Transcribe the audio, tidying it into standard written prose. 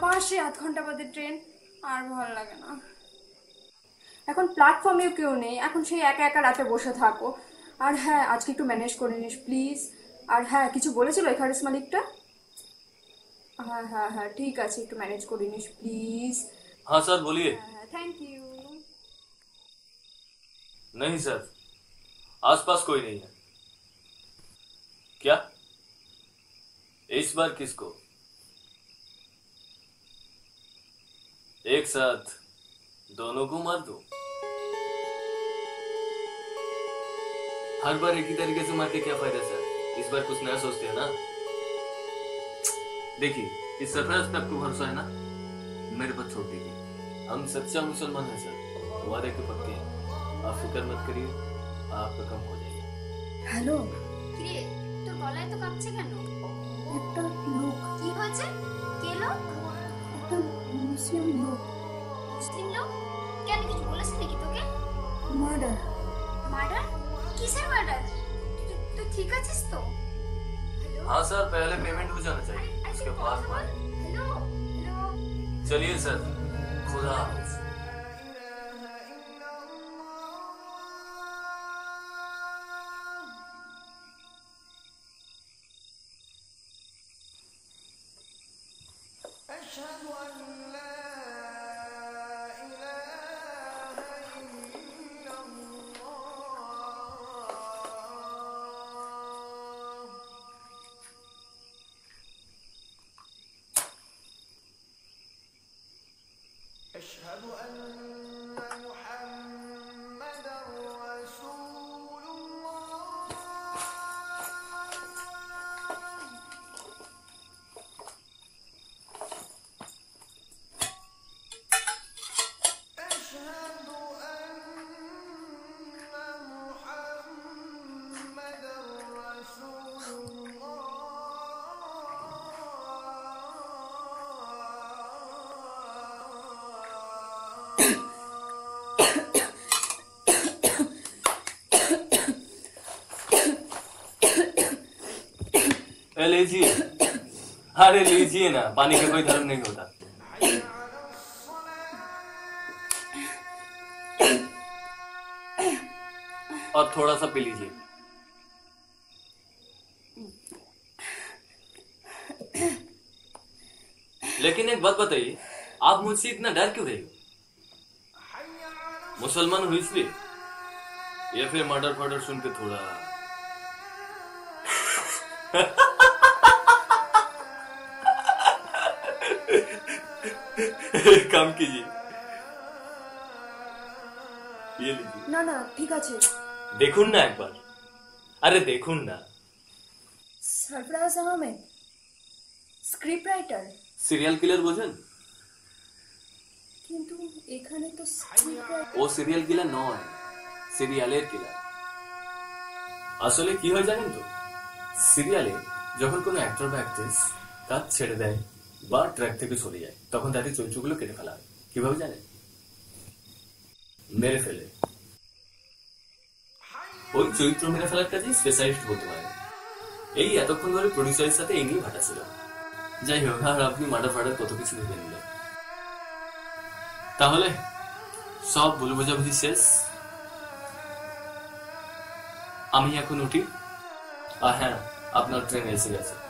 আবার সেই আধ ঘন্টা বাদে ট্রেন, আর ভালো লাগে না। এখন প্ল্যাটফর্মেও কেউ নেই, এখন সেই একা একা রাতে বসে থাকো। আর হ্যাঁ, আজকে একটু ম্যানেজ করে নিস প্লিজ। আর হ্যাঁ, কিছু বলেছিল এখারিস মালিকটা? हाँ हाँ हाँ ठीक আছে, একটু ম্যানেজ করে নিস প্লিজ। हाँ सर बोलिए। হ্যাঁ থ্যাংক ইউ। नहीं सर, आसपास कोई नहीं है। क्या? इस बार किसको? एक साथ दोनों को मार दो? हर बार एक ही तरीके से मार के क्या फायदा सर? इस बार कुछ नया सोचते हैं ना। देखिए, इस सरफराज पे आपको भरोसा है ना? मेरे पर छोड़ दीजिए, हम सच्चा मुसलमान हैं सर, वादे के पक्के हैं। आप फिक्र मत करिए, आपका कम हो जाएगा। হ্যালো, কিরে তোর গলায় তো কাঁপছে কেন? একটা লোক, কি হয়েছে? কে লোক? একটা মুসলিম লোক। মুসলিম লোক? কেন কিছু বলেছে নাকি তোকে? মার্ডার। মার্ডার? কিসের মার্ডার? তুই ঠিক আছিস তো? हाँ सर, पहले पेमेंट हो जाना चाहिए, उसके बाद बात। Hello hello. चलिए सर, खुदा हाफिज। أشهد أن محمدا رسول الله. أشهد أن محمدا رسول الله. लीजिए, अरे लीजिए ना, पानी का कोई धर्म नहीं होता। और थोड़ा सा पी लीजिए। लेकिन एक बात बताइए, आप मुझसे इतना डर क्यों रहे हो? मुसलमान हो इसलिए, या फिर मर्डर फर्डर सुन के थोड़ा काम कीजिए, ये लीजिए। না না ঠিক আছে। देखून ना एक बार, अरे देखून ना। Sarfaraz Ahmed, script writer. Serial killer বোঝেন? কিন্তু এখানে তো ও সিরিয়াল কিলার নয়, সিরিয়ালের কিলার। আসলে কি হয় জানেন তো, সিরিয়ালে যখন কোনো অ্যাক্টর বা অ্যাক্ট্রেস কাজ ছেড়ে দেয় বা ট্র্যাক থেকে সরে যায়, তখন তাদের চরিত্রগুলো কেটে ফেলা হয়। কিভাবে জানেন? মেরে ফেলে। ওই চরিত্র মেরে ফেলার কাজে স্পেশালিস্ট বলতে পারে। এই এতক্ষণ ধরে প্রডিউসারের সাথে এই নিয়ে ভাটা ছিল। যাই হোক, আর আপনি মার্ডার ফার্ডার কত কিছু ভেবে নিলেন। তাহলে সব ভুল বোঝাবুঝি শেষ, আমি এখন উঠি। আর হ্যাঁ, আপনার ট্রেন এসে গেছে।